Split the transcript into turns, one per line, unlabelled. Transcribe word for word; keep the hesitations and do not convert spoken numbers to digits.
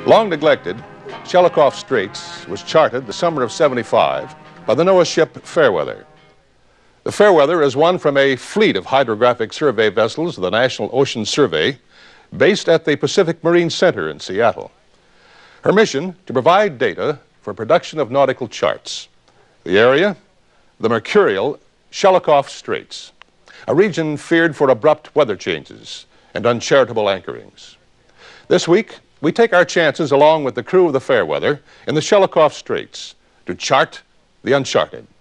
Long neglected, Shelikof Straits was charted the summer of seventy-five by the NOAA ship Fairweather. The Fairweather is one from a fleet of hydrographic survey vessels of the National Ocean Survey based at the Pacific Marine Center in Seattle. Her mission, to provide data for production of nautical charts. The area, the mercurial Shelikof Straits, a region feared for abrupt weather changes and uncharitable anchorings. This week, we take our chances along with the crew of the Fairweather in the Shelikof Straits to chart the uncharted.